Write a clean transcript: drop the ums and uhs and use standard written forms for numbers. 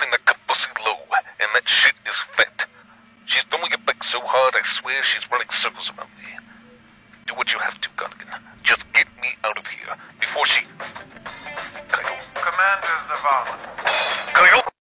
the cup pussy low, and that shit is fat. She's throwing it back so hard I swear she's running circles around me. Do what you have to, Gungan. Just get me out of here before she